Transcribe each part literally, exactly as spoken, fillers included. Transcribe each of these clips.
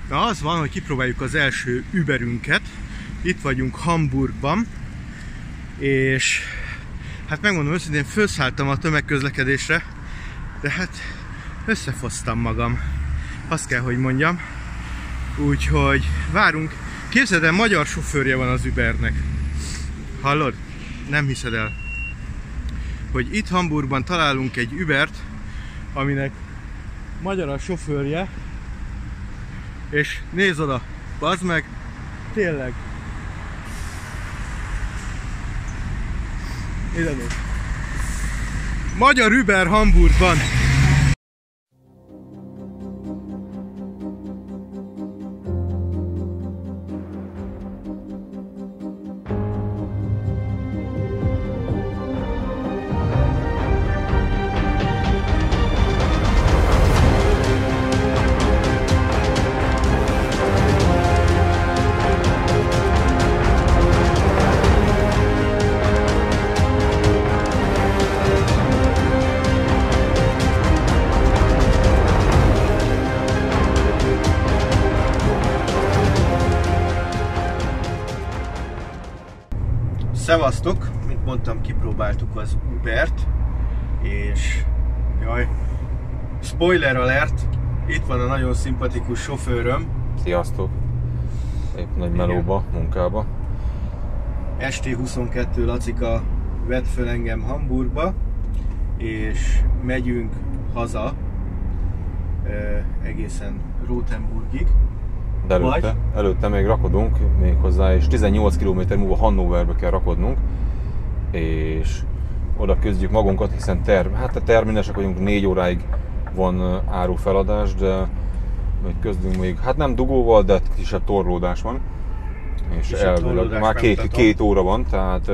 Na, az van, hogy kipróbáljuk az első Uberünket. Itt vagyunk Hamburgban, és hát megmondom őszintén, felszálltam a tömegközlekedésre, de hát összefosztam magam, azt kell, hogy mondjam. Úgyhogy várunk. Képzeld el, magyar sofőrje van az Ubernek. Hallod? Nem hiszed el, hogy itt Hamburgban találunk egy Ubert, aminek magyar a sofőrje, és nézd oda, bazd meg, tényleg. Ide nézd. Magyar Uber Hamburgban. Szevasztok! Mint mondtam, kipróbáltuk az Ubert, és jaj, spoiler alert, itt van a nagyon szimpatikus sofőröm. Sziasztok! Épp nagy melóba, munkába. es té huszonkettő Lacika vett föl engem Hamburgba, és megyünk haza e, egészen Rotenburgig. De előtte, előtte még rakodunk még hozzá, és tizennyolc kilométer múlva Hannoverbe kell rakodnunk, és oda küzdjük magunkat, hiszen term, hát a terminesek vagyunk, négy óráig van árufeladás, de még közdünk még, hát nem dugóval, de kisebb torlódás van, és elvileg már két, két óra van, tehát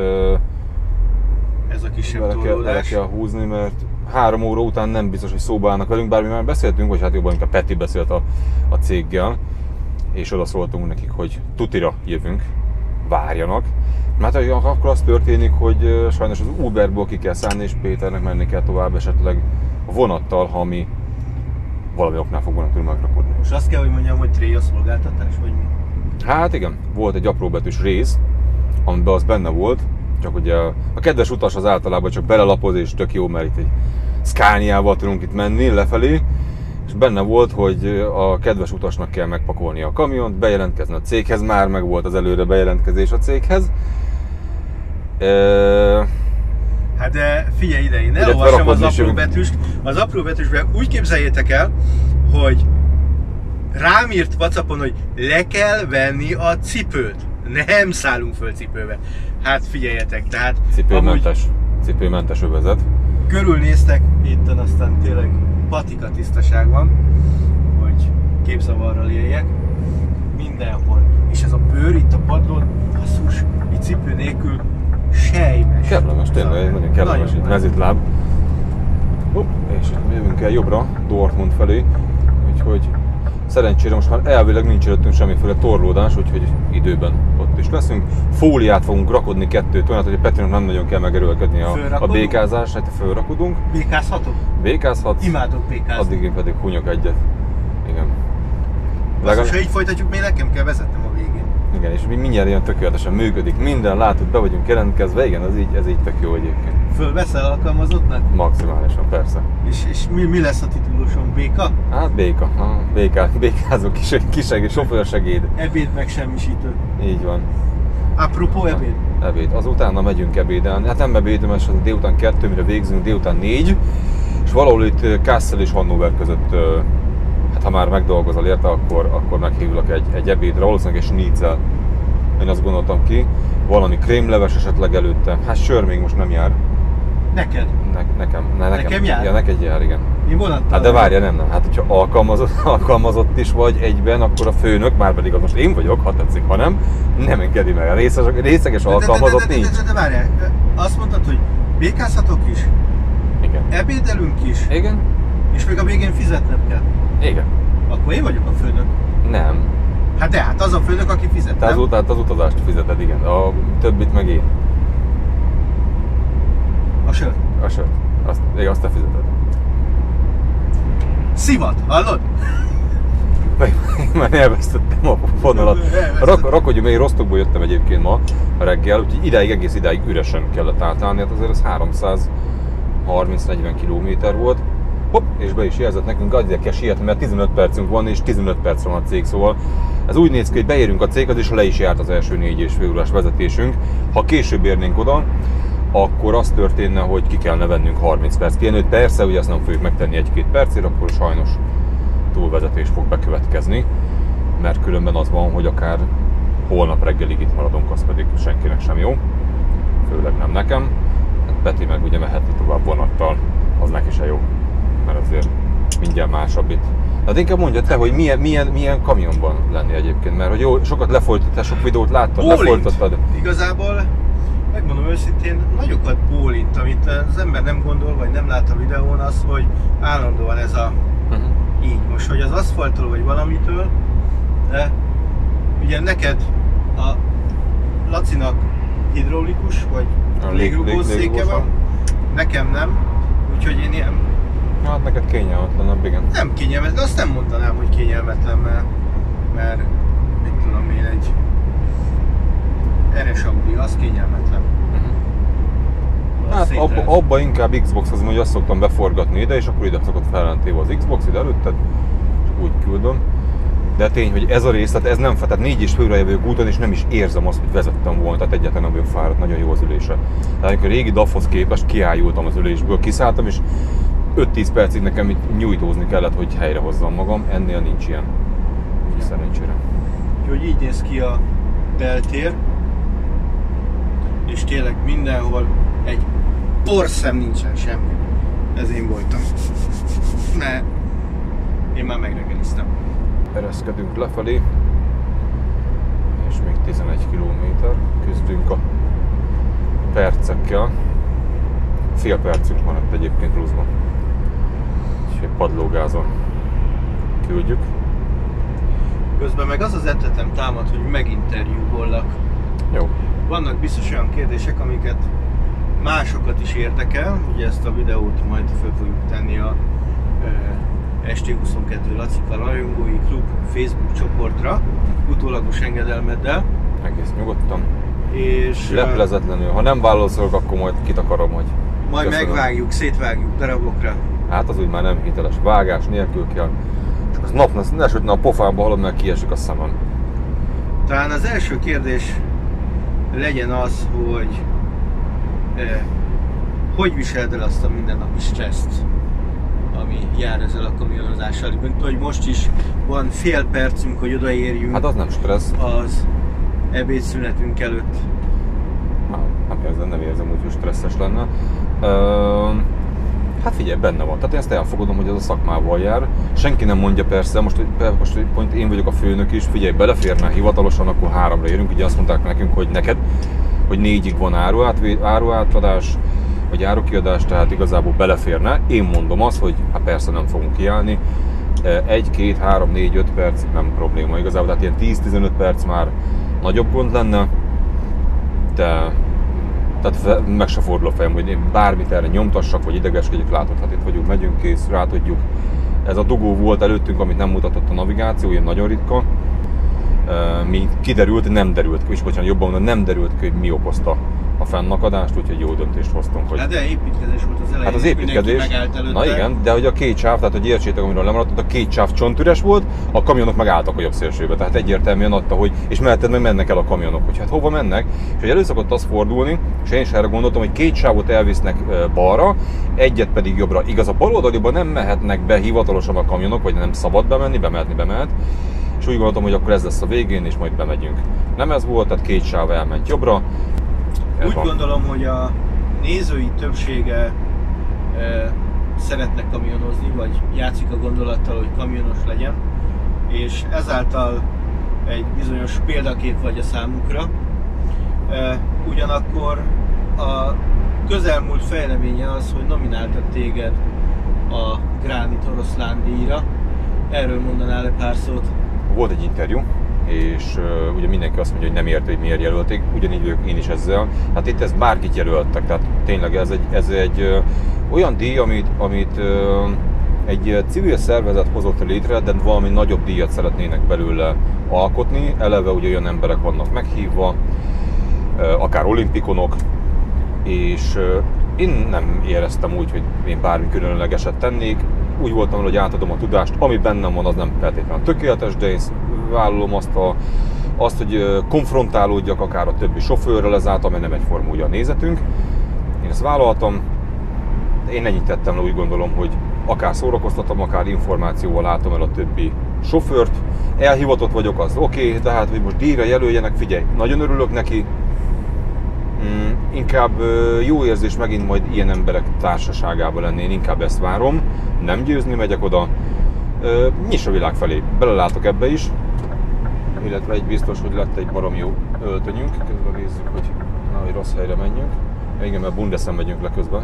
ez a kisebb bele kell, bele kell húzni, mert három óra után nem biztos, hogy szóba állnak velünk, bár mi már beszéltünk, vagy hát jobban inkább Peti beszélt a, a céggel, és oda szóltunk nekik, hogy tutira jövünk, várjanak. Mert akkor az történik, hogy sajnos az Uberból ki kell szállni, és Péternek menni kell tovább esetleg a vonattal, ha mi valami oknál fogunk tudni megrakodni. Most azt kell, hogy mondjam, hogy tréja szolgáltatás, vagy mi? Hát igen, volt egy apróbetűs rész, amiben az benne volt, csak ugye a kedves utas az általában csak belelapoz, és tök jó, mert itt egy Scaniával tudunk itt menni lefelé, és benne volt, hogy a kedves utasnak kell megpakolni a kamiont, bejelentkezni a céghez, már meg volt az előre bejelentkezés a céghez. E... Hát de figyelj ide, én elolvasom az apróbetűst. Az apróbetűsben úgy képzeljétek el, hogy rám írt WhatsAppon, hogy le kell venni a cipőt. Nem szállunk föl cipőbe. Hát figyeljetek, tehát... Cipőmentes, amúgy... cipőmentes övezet. Körülnéztek, itten aztán tényleg patika tisztaság van, hogy képzavarral éljek. Mindenhol. És ez a bőr itt a padlón, basszus, így cipő nélkül sejmes. Kellemes, tényleg, nagyon kellemes itt mezitláb. Hopp, és jövünk el jobbra, Dortmund felé, úgyhogy szerencsére most már elvileg nincs előttünk semmiféle torlódás, úgyhogy időben ott is leszünk. Fóliát fogunk rakodni kettőt, olyan, hogy a Petrinek nem nagyon kell megerőlködni a, a békázást, hát fölrakodunk. Békázhatok? Békázhatsz. Imádok békázni. Addig én pedig hunyok egyet. Igen. Basszus, ha így folytatjuk, még nekem kell vezetnem a végén. Igen, és mindjárt ilyen tökéletesen működik. Minden, látod, be vagyunk jelentkezve, igen, ez így, ez így tök jó egyébként. Fölveszel alkalmazottnak? Maximálisan, persze. És, és mi, mi lesz a titulusom? Béka? Hát béka, ha, béká, békázó kis, kisegéd, sofőrsegéd. Ebéd meg semmisítő. Így van. Apropó ebéd? Ebéd. Azutána megyünk ebédelni. Hát nem ebédem, és délután kettő, mire végzünk, délután négy. És valahol itt Kassel és Hannover között, hát ha már megdolgozol érte, akkor, akkor meghívlak egy, egy ebédre, valószínűleg egy schnitzel. Én azt gondoltam ki. Valami krémleves esetleg előtte. Hát sör még most nem jár. Neked? Ne, nekem. Ne, nekem. Nekem jár? Ja, neked jár, igen. Én vonattal. Hát de várja, nem, nem. Hát hogyha alkalmazott, alkalmazott is vagy egyben, akkor a főnök, már pedig az most én vagyok, ha tetszik, ha nem, nem engedi meg. A részes, részeges alkalmazott de, de, de, nincs. De, de, de, de várjál, azt mondtad, hogy békázhatok is? Igen. Ebédelünk is? Igen. És még a végén fizetnem kell? Igen. Akkor én vagyok a főnök? Nem. Hát de, hát az a főnök, aki fizet, Te az, ut- az utazást fizeted, igen. A többit meg én. A sört? A sört. Azt, igen, azt te fizeted. Szivat, hallod? Már elvesztettem a fonalat. Rak, rakodjunk, én Rostokból jöttem egyébként ma reggel, úgyhogy ideig, egész ideig üresen kellett átállni, hát azért ez háromszázharminc-negyven kilométer volt. Hopp, és be is jelzett nekünk, addig kell sietni, mert tizenöt percünk van, és tizenöt percre van a cég, szóval ez úgy néz ki, hogy beérünk a céghez, és le is járt az első négy és fél órás vezetésünk. Ha később érnénk oda, akkor az történne, hogy ki kellene vennünk harminc perc pihenőt. Persze, ugye ezt nem fogjuk megtenni egy-két percért, akkor sajnos túlvezetés fog bekövetkezni, mert különben az van, hogy akár holnap reggelig itt maradunk, az pedig senkinek sem jó, főleg nem nekem. Hát Peti meg ugye mehetni tovább vonattal, az neki se jó, mert azért mindjárt másabb itt. Hát inkább mondja te, hogy milyen, milyen, milyen kamionban lenni egyébként, mert hogy jó, sokat lefolytottál, sok videót láttad, bólint. Lefolytottad. Igazából, megmondom őszintén, nagyokat bólint, amit az ember nem gondol, vagy nem lát a videón, az, hogy állandóan ez a uh-huh. így most, hogy az aszfaltól vagy valamitől, de ugye neked a Lacinak hidraulikus, vagy légrugós széke van, nekem nem, úgyhogy én ilyen... Hát neked kényelmetlenebb, igen. Nem kényelmetlen, azt nem mondanám, hogy kényelmetlen, mert, mert mit tudom én, egy er es Audi, az kényelmetlen. Uh-huh. Hát abba, abba inkább Xbox-hoz, hogy azt szoktam beforgatni ide, és akkor ide szokott fellentéve az Xbox ide előtted, és úgy küldöm. De tény, hogy ez a rész, tehát ez nem fel, tehát négy és félre jövők úton, és nem is érzem azt, hogy vezettem volna, tehát egyáltalán nem vagyok fáradt, nagyon jó az ülése. Tehát amikor a régi dé á ef-hoz képest kiájultam az ülésből, kiszálltam, és öt-tíz percig nekem itt nyújtózni kellett, hogy helyrehozzam magam, ennél nincs ilyen, ja. Szerencsére. Úgyhogy így néz ki a beltér, és tényleg mindenhol egy porszem nincsen semmi. Ez én voltam. Mert én már megreggeliztem. Ereszkedünk lefelé, és még tizenegy kilométer, küzdünk a percekkel. Fél percünk van itt egyébként pluszban. És egy padlógázon küldjük. Közben meg az az ötletem támad, hogy meginterjúvollak. Jó. Vannak biztos olyan kérdések, amiket másokat is érdekel. Ugye ezt a videót majd fel fogjuk tenni a es té huszonkettő Lacika Rajongói Klub Facebook csoportra, utólagos engedelmeddel. Egész nyugodtan. És leplezetlenül. Ha nem válaszolok, akkor majd kitakarom, hogy majd köszönöm. Megvágjuk, szétvágjuk darabokra. Hát az úgy már nem hiteles. Vágás nélkül kell. Csak az nap, ne esőtne a pofámba, halad, mert kiesik a szemem. Talán az első kérdés legyen az, hogy eh, hogy viseled el azt a mindennapi stresszt, ami jár ezzel a kamionozással. Mint hogy most is van fél percünk, hogy odaérjünk. Hát az nem stressz. Az ebédszünetünk előtt. Nem, nem érzem, nem érzem úgy, hogy stresszes lenne. Uh, hát figyelj, benne van. Tehát én ezt elfogadom, hogy ez a szakmával jár. Senki nem mondja persze, most, most pont én vagyok a főnök is, figyelj, beleférne hivatalosan, akkor háromra érünk. Ugye azt mondták nekünk, hogy neked, hogy négyig van áruátadás, vagy árukiadás, tehát igazából beleférne. Én mondom azt, hogy hát persze nem fogunk kiállni. egy, két, három, négy, öt perc nem probléma igazából, tehát ilyen tíz-tizenöt perc már nagyobb gond lenne, de tehát meg se fordul a fejem, hogy én bármit erre nyomtassak, vagy idegeskedjük, látod, hát itt vagyunk, megyünk, kész, rá tudjuk. Ez a dugó volt előttünk, amit nem mutatott a navigáció, ilyen nagyon ritka. Mi kiderült, nem derült ki, és bocsánat, jobban mondom, nem derült ki, hogy mi okozta a fennakadást, úgyhogy jó döntést hoztunk. Hogy... Hát de építkezés volt az elején, hát az építkezés, na igen, de hogy a két sáv, tehát hogy értsétek, amiről lemaradtott, a két sáv csontüres volt, a kamionok meg álltak a jobb szélsőbe, tehát egyértelműen adta, hogy, és melletted meg mennek el a kamionok, hogy hát hova mennek, és hogy elő szokott az fordulni, és én is erre gondoltam, hogy két sávot elvisznek balra, egyet pedig jobbra. Igaz, a bal oldaliban nem mehetnek be hivatalosan a kamionok, vagy nem szabad bemenni, bemehetni bemehet. És úgy gondoltam, hogy akkor ez lesz a végén, és majd bemegyünk. Nem ez volt, tehát két sáv elment jobbra. Ez úgy van. Gondolom, hogy a nézői többsége e, szeretne kamionozni, vagy játszik a gondolattal, hogy kamionos legyen, és ezáltal egy bizonyos példakép vagy a számukra. E, ugyanakkor a közelmúlt fejleménye az, hogy nomináltak téged a Gránit Oroszlán díjra. Erről mondanál-e pár szót? Volt egy interjú, és uh, ugye mindenki azt mondja, hogy nem érte, hogy miért jelölték, ugyanígy vagyok én is ezzel. Hát itt ezt bárkit jelöltek, tehát tényleg ez egy, ez egy uh, olyan díj, amit, amit uh, egy civil szervezet hozott létre, de valami nagyobb díjat szeretnének belőle alkotni. Eleve ugye olyan emberek vannak meghívva, akár olimpikonok, és én nem éreztem úgy, hogy én bármi különlegeset tennék. Úgy voltam, hogy átadom a tudást, ami bennem van, az nem feltétlenül tökéletes, de én vállalom azt, a, azt, hogy konfrontálódjak akár a többi sofőrrel ezáltal, mert nem egyforma ugye a nézetünk. Én ezt vállaltam, én ennyit tettem le, úgy gondolom, hogy akár szórakoztatom, akár információval látom el a többi sofőrt. Elhivatott vagyok, az oké, okay, de hát, hogy most díjra jelöljenek, figyelj, nagyon örülök neki. Mm, inkább jó érzés megint majd ilyen emberek társaságában lenni, én inkább ezt várom. Nem győzni megyek oda. Nyiss a világ felé, belelátok ebbe is. Illetve egy biztos, hogy lett egy barom jó öltönyünk. Közben nézzük, hogy nehogy rossz helyre menjünk. Igen, mert Bundeszen megyünk le közben.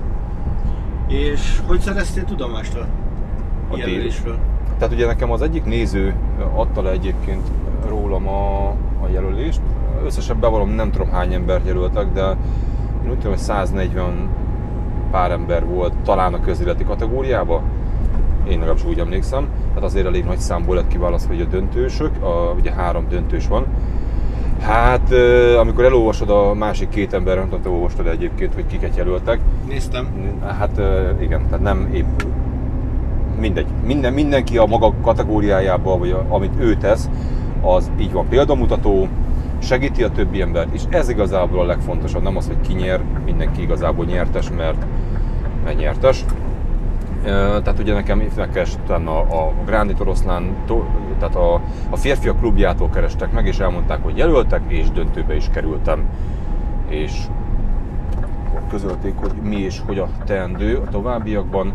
És hogy szereztél tudomást a jelölésről? Tehát ugye nekem az egyik néző adta le egyébként rólam a, a jelölést. Összesen bevallom, nem tudom hány embert jelöltek, de én úgy tudom, hogy száznegyven pár ember volt talán a közéleti kategóriában. Én legalábbis úgy emlékszem. Hát azért elég nagy számból lett kiválasztva, hogy a döntősök, a, ugye három döntős van. Hát, amikor elolvasod a másik két ember, nem tudom, te olvastad egyébként, hogy kiket jelöltek. Néztem. Hát igen, tehát nem épp mindegy. Minden, mindenki a maga kategóriájában, vagy a, amit ő tesz, az így van példamutató, segíti a többi embert, és ez igazából a legfontosabb, nem az, hogy ki nyer, mindenki igazából nyertes, mert, mert nyertes. Tehát ugye nekem megkerestem a, a Grándi Oroszlán, tehát a, a férfiak klubjától kerestek meg, és elmondták, hogy jelöltek, és döntőbe is kerültem. És közölték, hogy mi és hogy a teendő a továbbiakban,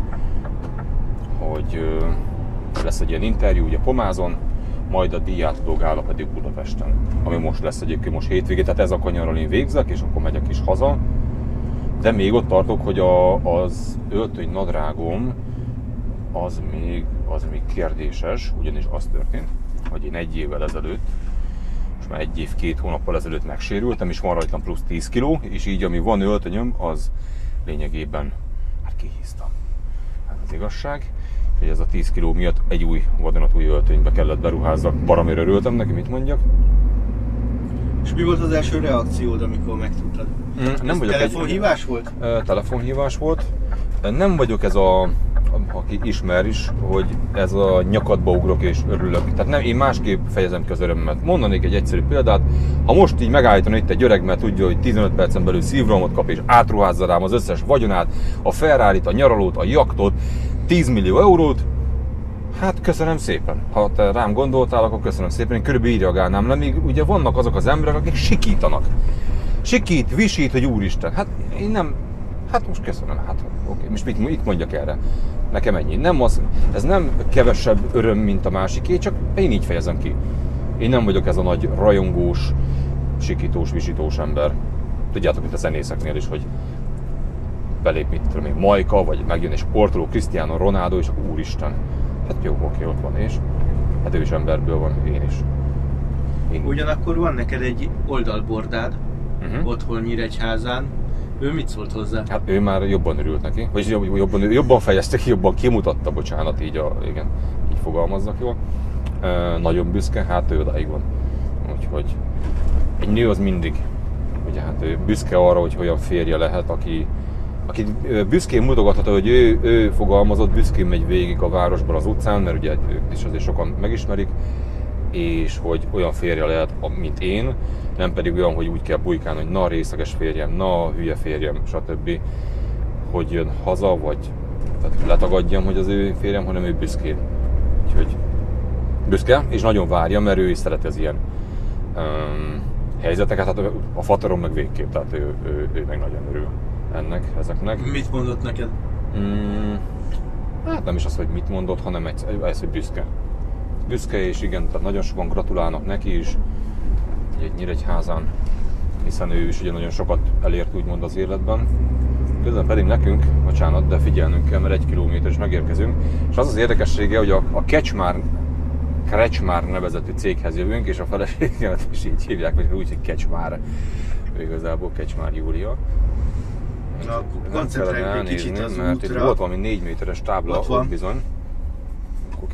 hogy lesz egy ilyen interjú ugye Pomázon, majd a díjátadó gála pedig Budapesten, ami most lesz egyébként most hétvégén, tehát ez a kanyarral én végzek, és akkor megyek is haza. De még ott tartok, hogy a, az öltöny nadrágom az még, az még kérdéses, ugyanis az történt, hogy én egy évvel ezelőtt, most már egy év, két hónappal ezelőtt megsérültem, és van rajtam plusz tíz kiló, és így ami van öltönyöm, az lényegében, hát kihíztam. Hát az igazság, hogy ez a tíz kiló miatt egy új vadonatúj öltönybe kellett beruházzak, baromira örültem neki, mit mondjak. És mi volt az első reakciód, amikor megtudtad? Mm, nem vagyok telefonhívás egy... volt? Uh, telefonhívás volt. Nem vagyok ez a, aki ismer is, hogy ez a nyakadba ugrok és örülök. Tehát nem, én másképp fejezem ki az örömmet. Mondanék egy egyszerű példát. Ha most így megállítani itt egy öreg, mert tudja, hogy tizenöt percen belül szívrohamot kap és átruházza rám az összes vagyonát, a Ferrarit, a nyaralót, a jachtot, tíz millió eurót, hát köszönöm szépen. Ha te rám gondoltál, akkor köszönöm szépen. Én körülbelül így reagálnám le, még ugye vannak azok az emberek, akik sikítanak. Sikít, visít, hogy úristen. Hát én nem, hát most köszönöm, hát oké, most mit, mit mondjak erre? Nekem ennyi. Nem az, ez nem kevesebb öröm, mint a másiké, csak én így fejezem ki. Én nem vagyok ez a nagy rajongós, sikítós, visítós ember. Tudjátok, mint a zenészeknél is, hogy belép, mit tudom én, Majka, vagy megjön egy sportoló, Cristiano Ronaldo, és akkor úristen. Hát jó, oké, ott van, és hát ő is emberből van, én is. Én... Ugyanakkor van neked egy oldalbordád, uh-huh. otthon Nyíregyházán. Ő mit szólt hozzá? Hát ő már jobban örült neki, vagy jobban, jobban fejezte ki, jobban kimutatta, bocsánat, így, a, igen, így fogalmazzak jól. E, nagyon büszke, hát ő odáig van. Úgyhogy egy nő az mindig, ugye hát ő büszke arra, hogy olyan férje lehet, aki aki büszkén mutogatható, hogy ő, ő fogalmazott, büszkén megy végig a városban, az utcán, mert ugye ők is azért sokan megismerik, és hogy olyan férje lehet, mint én, nem pedig olyan, hogy úgy kell bujkálni, hogy na részeges férjem, na hülye férjem, stb. Hogy jön haza, vagy tehát letagadjam, hogy az ő férjem, hanem ő büszkén. Úgyhogy büszke, és nagyon várja, mert ő is szeret az ilyen um, helyzeteket, hát a fatarom meg végképp, tehát ő, ő, ő meg nagyon örül ennek, ezeknek. Mit mondott neked? Mm, hát nem is az, hogy mit mondott, hanem ez, ez hogy büszke. Büszke, és igen, tehát nagyon sokan gratulálnak neki is, egy Nyíregyházán, hiszen ő is ugye nagyon sokat elért úgymond az életben. Közben pedig nekünk, bocsánat, de figyelnünk kell, mert egy kilométer is megérkezünk. És az az érdekessége, hogy a, a Kecsmár, Krecsmár nevezetű céghez jövünk, és a feleségemet is így hívják, vagy úgy, hogy Kecsmár. Ő igazából Kecsmár Júlia. Na, koncentráljunk egy kicsit az mert útra. Itt volt valami négy méteres tábla, ott bizony.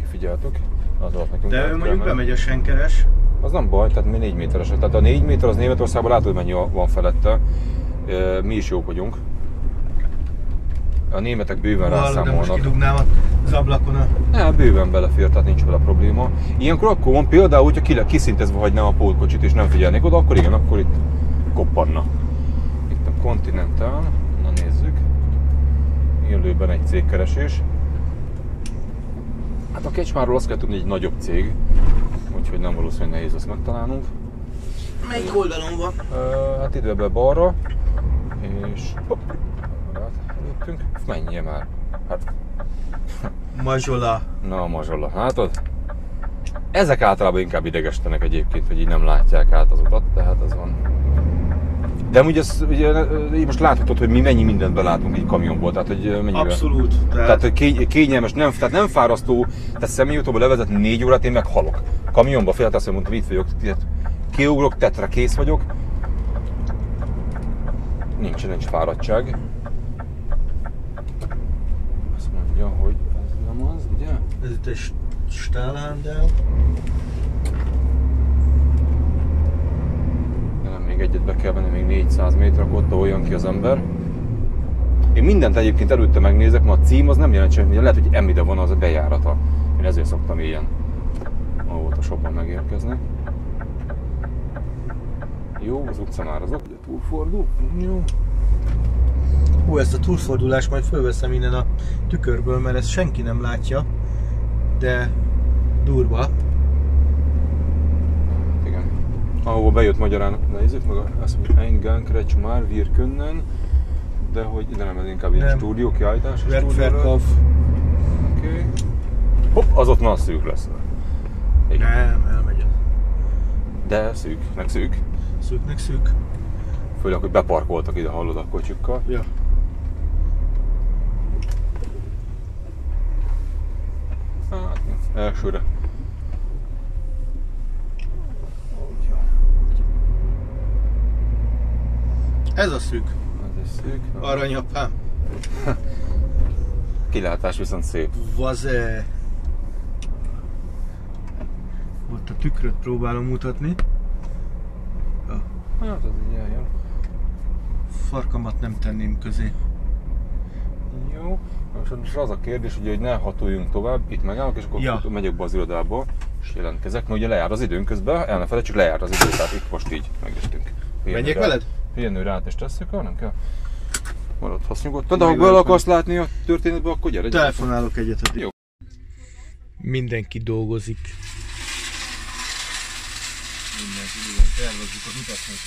figyeltük. Az alatt nekünk de ő mondjuk bemegy a Senkeres. Az nem baj, tehát mi négy méteres. Tehát a négy méter az Németországban látod, mennyi van felette. Mi is jók vagyunk. A németek bőven rászámolnak. De most kidugnám az ablakon a... Ne, bőven belefér, tehát nincs vele probléma. Ilyenkor akkor van például, hogyha kiszintezve hagynám a pótkocsit és nem figyelnék oda, akkor igen, akkor itt koppanna. Itt a Continental, na nézzük. Élőben egy cégkeresés. Hát a Kecsmáról azt kell tudni, hogy egy nagyobb cég, úgyhogy nem valószínűleg nehéz ezt megtalálnunk. Melyik oldalon van? Uh, hát ide be balra, és hopp, hát előttünk, menjél már. Hát. Mazsola. Na a mazsola, látod? Ezek általában inkább idegestenek egyébként, hogy így nem látják át az utat, tehát ez van. De ugye, ez, ugye most láthatod, hogy mi mennyi mindent belátunk egy kamionból, tehát hogy mennyire... Abszolút. Tehát, tehát hogy kényelmes, nem, tehát nem fárasztó, tehát személyautóba levezetni négy órát, én meg halok. Kamionba fél, azt mondtam, itt vagyok, kiugrok, tetre kész vagyok. Nincs, nincs fáradtság. Azt mondja, hogy ez nem az, ugye? Ez itt egy Stahlhandel. Még egyet be kell venni, még négyszáz méter, akkor ott olyan ki az ember. Én mindent egyébként előtte megnézek, mert a cím az nem jelent semmit, lehet, hogy emide van az a bejárata. Én ezért szoktam ilyen óvatosabban megérkezni. Jó, az utca már azok, ugye túlfordul. Jó. Hú, ezt a túlfordulást majd fölveszem innen a tükörből, mert ezt senki nem látja, de durva. Ahova bejött magyarán, nézzük meg, azt mondja, Eingang Kretschmar, wir können, de hogy ide nem, ez inkább ilyen stúdió, kiállítás. Werkverkauf. Oké. Okay. Hopp, az ott már szűk lesz. Igen. Nem, elmegy. De szűk, meg szűk. Szűknek szűk. Főleg, hogy beparkoltak ide, hallod a kocsikkal. Ja. Hát, elsőre. Ez a szűk. Ez egy szűk. Aranyapám. Kilátás viszont szép. Vaze. Ott a tükröt próbálom mutatni. Ja. Hát az így eljön. Farkamat nem tenném közé. Jó. Most az a kérdés, ugye, hogy ne hatoljunk tovább, itt megállok, és akkor ja. megyek be az irodába, és jelentkezek, mert ugye lejár az időn közben, el ne felejtsük, lejár az idő, tehát itt most így megjöttünk. Menjek veled? Pihenőre át és tesszük, nem kell. Maradhatsz nyugodtan, de ha bele akarsz látni a történetbe, akkor gyere. Telefonálok egyet addig. Jó. Mindenki dolgozik. Mindenki, igen, tervezzük az utat, hogy...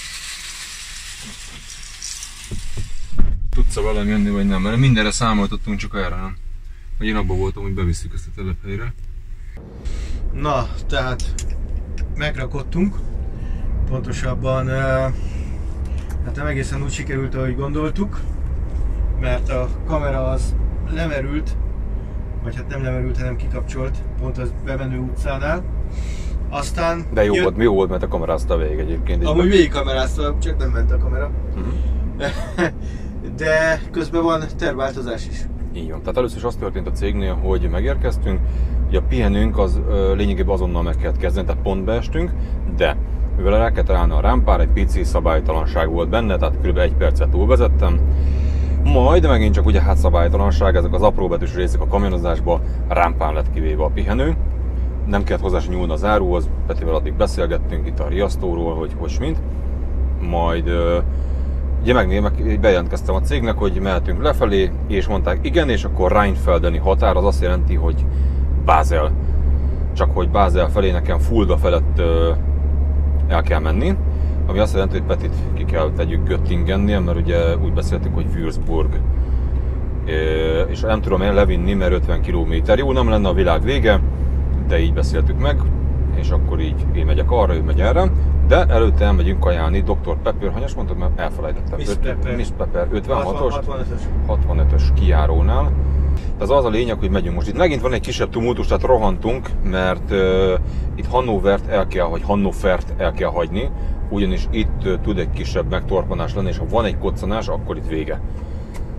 Tudsz-e velem jönni, vagy nem? Mert mindenre számoltattunk, csak erre nem. Vagy én abban voltam, hogy bevisszük ezt a telephelyre. Na, tehát megrakodtunk. Pontosabban hát nem egészen úgy sikerült, ahogy gondoltuk, mert a kamera az lemerült, vagy hát nem lemerült, hanem kikapcsolt, pont az bemenő utcánál. Aztán... De jó, jött... volt, jó volt, mert a kamerázta végig egyébként. Amúgy végig kamerázta, csak nem ment a kamera. Uh-huh. De közben van tervváltozás is. Így van. Tehát először is az történt a cégnél, hogy megérkeztünk, hogy a pihenőnk az lényegében azonnal meg kellett kezdeni, tehát pont beestünk, de mivel rá kellett állni a rámpára, egy pici szabálytalanság volt benne, tehát kb. egy percet túlvezettem. Majd megint csak ugye hát szabálytalanság, ezek az apróbetűs részek a kamionozásba, a rámpán lett kivéve a pihenő. Nem kellett hozzá nyúlni az áruhoz, Petivel addig beszélgettünk itt a riasztóról, hogy hogy mint. Majd ugye megnézem, bejelentkeztem a cégnek, hogy mehetünk lefelé, és mondták igen, és akkor Rheinfeldeni határ, az azt jelenti, hogy Basel. Csak hogy Basel felé nekem Fulda felett el kell menni, ami azt jelenti, hogy Petit ki kell tegyük Göttingennél, mert ugye úgy beszéltük, hogy Würzburg. És nem tudom én levinni, mert ötven kilométer. Jó, nem lenne a világ vége, de így beszéltük meg, és akkor így én megyek arra, ő megy erre. De előtte elmegyünk kajálni doktor Pepper, hanyas mondtad, mert elfelejtettem. Miss Pepper. Miss Pepper ötvenhatos, hatvanötös kijárólnál. Tehát az a lényeg, hogy megyünk most. Itt megint van egy kisebb tumultus, tehát rohantunk, mert uh, itt Hannovert el kell, vagy Hannovert el kell hagyni, ugyanis itt uh, tud egy kisebb megtorpanás lenni, és ha van egy koccanás, akkor itt vége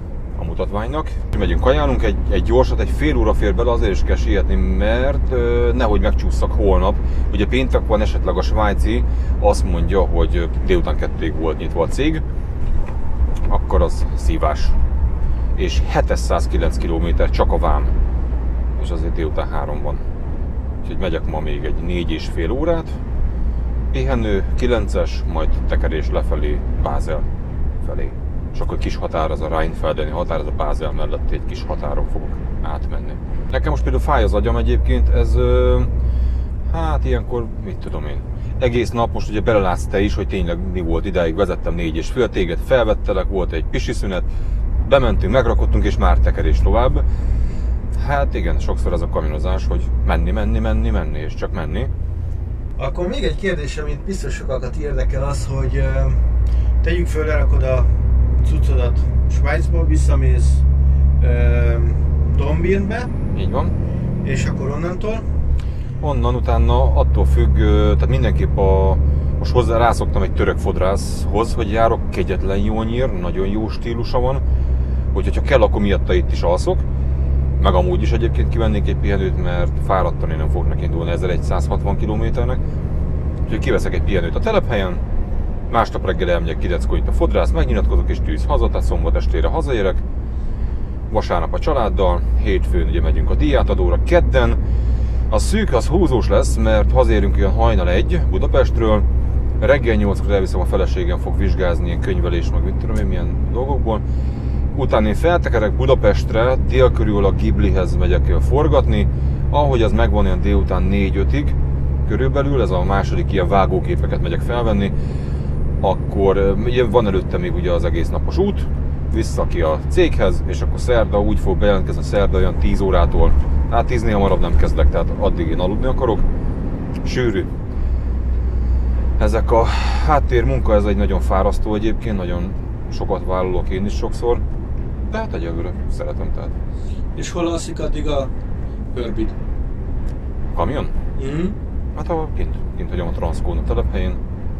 a mutatványnak. Megyünk, kajálunk, egy, egy gyorsat, egy fél óra fér bele, azért is kell sietni, mert ö, nehogy megcsúszak holnap. Ugye péntek van, esetleg a svájci azt mondja, hogy délután kettőig volt nyitva a cég, akkor az szívás. És hétszázkilenc kilométer csak a vám, és azért délután három van. Úgyhogy megyek ma még egy négy és fél órát, pihenő, kilences, majd tekerés lefelé Bázel felé. És akkor kis határ, az a Rheinfeldeni határ, ez a Bázel mellett egy kis határon fogok átmenni. Nekem most például fáj az agyam egyébként, ez hát ilyenkor, mit tudom én, egész nap most ugye belelátsz te is, hogy tényleg mi volt, idáig vezettem négy és fél, téged felvettelek, volt egy pisi szünet, bementünk, megrakottunk és már tekerés tovább. Hát igen, sokszor ez a kamionozás, hogy menni, menni, menni, menni és csak menni. Akkor még egy kérdés, amit biztos sokakat érdekel, az, hogy uh, tegyük föl, lerakod a cuccodat Svájcba, visszamész uh, Dornbirnbe. Így van. És akkor onnantól? Onnan utána attól függ, tehát mindenképp a, most hozzá rászoktam egy török fodrászhoz, hogy járok, kegyetlen jól nyír, nagyon jó stílusa van, hogy ha kell, akkor miatta itt is alszok. Meg amúgy is egyébként kivennék egy pihenőt, mert fáradtan én nem fogok neki indulni ezerszázhatvan kilométernek. Úgyhogy kiveszek egy pihenőt a telephelyen, másnap reggel elmegyek Kidecko itt a fodrász, megnyilatkozok és tűz haza, tehát szombat estére hazaérek. Vasárnap a családdal, hétfőn ugye megyünk a díjátadóra, kedden a szűk az húzós lesz, mert hazérünk olyan hajnal egy Budapestről, reggel nyolckor elviszem, a feleségem fog vizsgázni ilyen könyvelés, meg mit tudom én milyen dolgokból. Utána én feltekerek Budapestre, dél körül a Ghiblihez megyek forgatni, ahogy az megvan olyan délután négy-ötig körülbelül, ez a második ilyen vágóképeket megyek felvenni, akkor ugye van előtte még ugye az egész napos út, vissza ki a céghez, és akkor szerda úgy fog bejelentkezni, szerda olyan tíz órától, hát tíznél hamarabb nem kezdek, tehát addig én aludni akarok. Sűrű. Ezek a háttér munka, ez egy nagyon fárasztó egyébként, nagyon sokat vállalok én is sokszor, de hát egyelőre szeretem, tehát. És hol alszik addig a Hörbit? Kamion? Mm-hmm. Hát ha kint, kint hagyom a Transzkón a telephelyén,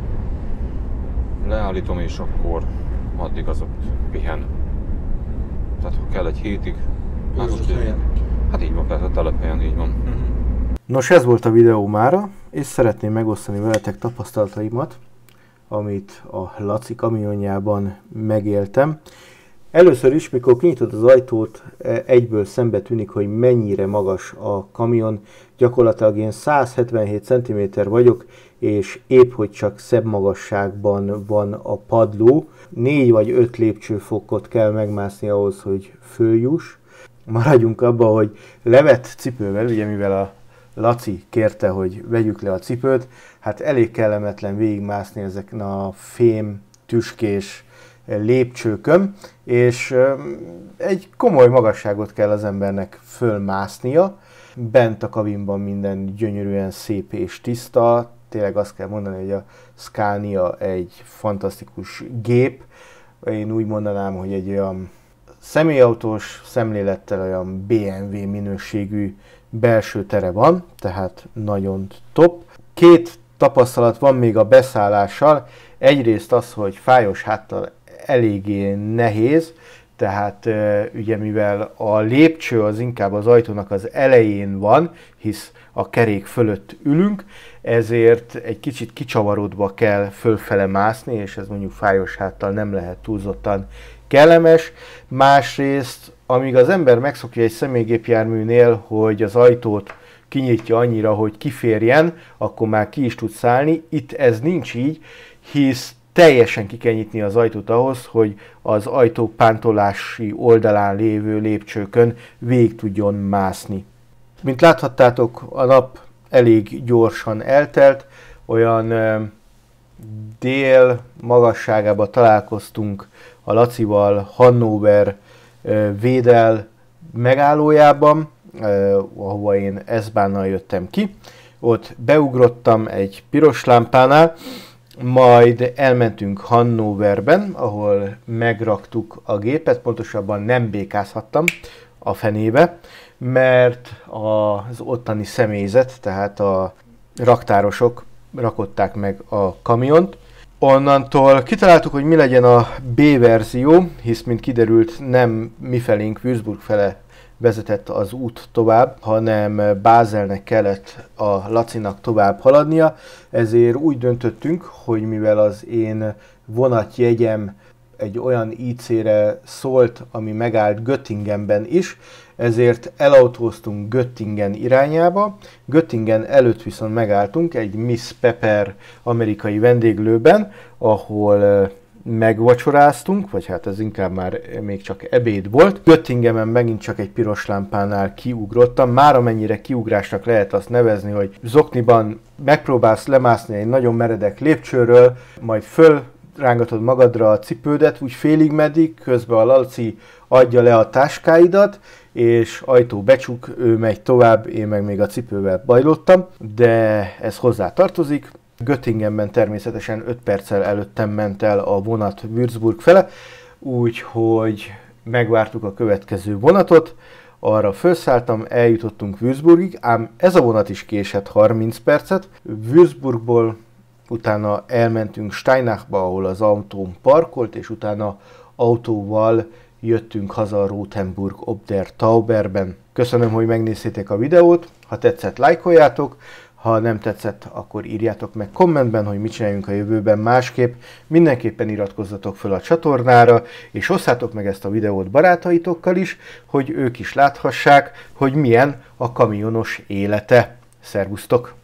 leállítom és akkor addig az ott pihen. Tehát ha kell egy hétig, hát, úgy, hát így van, persze a telephelyen így van. Mm-hmm. Nos, ez volt a videó mára, és szeretném megosztani veletek tapasztalataimat, amit a Laci kamionjában megéltem. Először is, mikor kinyitod az ajtót, egyből szembe tűnik, hogy mennyire magas a kamion. Gyakorlatilag én száz hetvenhét centiméter vagyok, és épp hogy csak szebb magasságban van a padló. Négy vagy öt lépcsőfokot kell megmászni ahhoz, hogy följuss. Maradjunk abba, hogy levett cipővel, ugye mivel a Laci kérte, hogy vegyük le a cipőt, hát elég kellemetlen végigmászni ezeken a fém, tüskés lépcsőkön, és egy komoly magasságot kell az embernek fölmásznia. Bent a kabinban minden gyönyörűen szép és tiszta, tényleg azt kell mondani, hogy a Scania egy fantasztikus gép. Én úgy mondanám, hogy egy olyan személyautós szemlélettel olyan bé em vé minőségű belső tere van, tehát nagyon top. Két tapasztalat van még a beszállással. Egyrészt az, hogy fájos háttal eléggé nehéz, tehát ugye mivel a lépcső az inkább az ajtónak az elején van, hisz a kerék fölött ülünk, ezért egy kicsit kicsavarodva kell fölfele mászni, és ez mondjuk fájos háttal nem lehet túlzottan kellemes. Másrészt, amíg az ember megszokja egy személygépjárműnél, hogy az ajtót kinyitja annyira, hogy kiférjen, akkor már ki is tud szállni. Itt ez nincs így, hisz teljesen ki kell nyitni az ajtót ahhoz, hogy az ajtó pántolási oldalán lévő lépcsőkön végig tudjon mászni. Mint láthattátok, a nap elég gyorsan eltelt, olyan dél magasságában találkoztunk a Lacival Hannover Védel megállójában, ahova én S-bánnal jöttem ki. Ott beugrottam egy piros lámpánál, majd elmentünk Hannoverben, ahol megraktuk a gépet, pontosabban nem békázhattam a fenébe, mert az ottani személyzet, tehát a raktárosok rakották meg a kamiont. Onnantól kitaláltuk, hogy mi legyen a B verzió, hisz mint kiderült nem mifelénk, Würzburg fele vezetett az út tovább, hanem Bázelnek kellett a Lacinak tovább haladnia, ezért úgy döntöttünk, hogy mivel az én vonatjegyem egy olyan í cére szólt, ami megállt Göttingenben is, ezért elautóztunk Göttingen irányába. Göttingen előtt viszont megálltunk egy Miss Pepper amerikai vendéglőben, ahol megvacsoráztunk, vagy hát ez inkább már még csak ebéd volt. Göttingenben megint csak egy piros lámpánál kiugrottam. Már amennyire kiugrásnak lehet azt nevezni, hogy zokniban megpróbálsz lemászni egy nagyon meredek lépcsőről, majd föl rángatod magadra a cipődet, úgy félig meddig, közben a Laci adja le a táskáidat, és ajtó becsuk, ő megy tovább, én meg még a cipővel bajlottam, de ez hozzá tartozik. Göttingenben természetesen öt perccel előttem ment el a vonat Würzburg fele, úgyhogy megvártuk a következő vonatot, arra felszálltam, eljutottunk Würzburgig, ám ez a vonat is késett harminc percet. Würzburgból utána elmentünk Steinachba, ahol az autóm parkolt, és utána autóval jöttünk haza Rothenburg ob der Tauberben. Köszönöm, hogy megnéztétek a videót, ha tetszett, lájkoljátok, ha nem tetszett, akkor írjátok meg kommentben, hogy mit csináljunk a jövőben másképp. Mindenképpen iratkozzatok fel a csatornára, és osszátok meg ezt a videót barátaitokkal is, hogy ők is láthassák, hogy milyen a kamionos élete. Szervusztok!